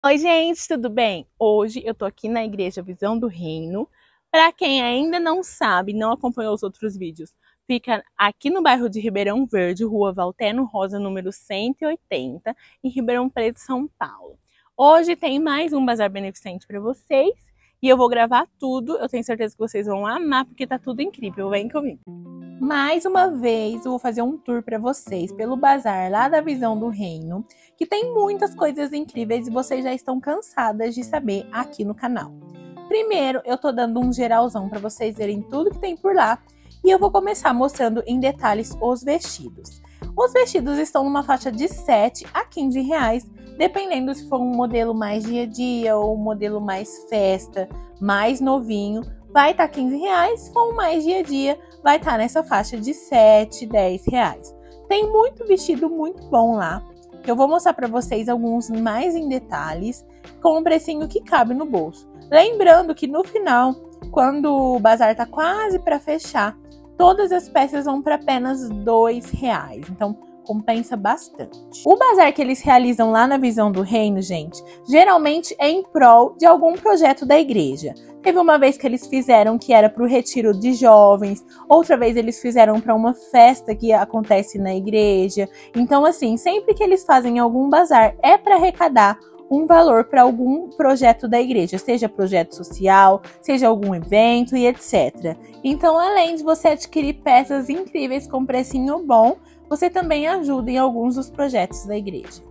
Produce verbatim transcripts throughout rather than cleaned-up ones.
Oi, gente, tudo bem? Hoje eu tô aqui na Igreja Visão do Reino. Para quem ainda não sabe, não acompanhou os outros vídeos, fica aqui no bairro de Ribeirão Verde, Rua Valteno Rosa, número cento e oitenta, em Ribeirão Preto, São Paulo. Hoje tem mais um bazar beneficente para vocês e eu vou gravar tudo. Eu tenho certeza que vocês vão amar porque tá tudo incrível. Vem comigo. Mais uma vez, eu vou fazer um tour para vocês pelo bazar lá da Visão do Reino, que tem muitas coisas incríveis e vocês já estão cansadas de saber aqui no canal. Primeiro, eu tô dando um geralzão para vocês verem tudo que tem por lá e eu vou começar mostrando em detalhes os vestidos. Os vestidos estão numa faixa de sete a quinze reais, dependendo se for um modelo mais dia a dia ou um modelo mais festa, mais novinho, vai estar quinze reais, se for um mais dia a dia, vai estar nessa faixa de sete, dez reais. Tem muito vestido muito bom lá, que eu vou mostrar para vocês alguns mais em detalhes, com um precinho que cabe no bolso. Lembrando que no final, quando o bazar tá quase para fechar, todas as peças vão para apenas dois reais. Então, compensa bastante. O bazar que eles realizam lá na Visão do Reino, gente, geralmente é em prol de algum projeto da igreja. Teve uma vez que eles fizeram que era para o retiro de jovens, outra vez eles fizeram para uma festa que acontece na igreja. Então, assim, sempre que eles fazem algum bazar, é para arrecadar um valor para algum projeto da igreja, seja projeto social, seja algum evento e etcétera. Então, além de você adquirir peças incríveis com precinho bom, você também ajuda em alguns dos projetos da igreja.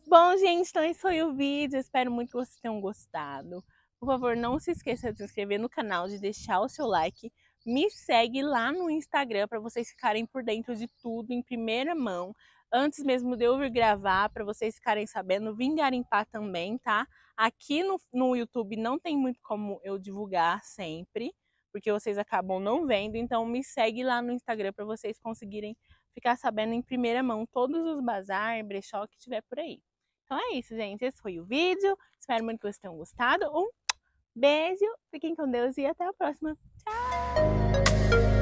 Bom, gente, então esse foi o vídeo. Espero muito que vocês tenham gostado. Por favor, não se esqueça de se inscrever no canal, de deixar o seu like. Me segue lá no Instagram para vocês ficarem por dentro de tudo em primeira mão. Antes mesmo de eu vir gravar, para vocês ficarem sabendo, vim garimpar também, tá? Aqui no, no YouTube não tem muito como eu divulgar sempre, porque vocês acabam não vendo. Então me segue lá no Instagram para vocês conseguirem ficar sabendo em primeira mão todos os bazar, brechó que tiver por aí. Então é isso, gente. Esse foi o vídeo. Espero muito que vocês tenham gostado. Um beijo, fiquem com Deus e até a próxima. Tchau!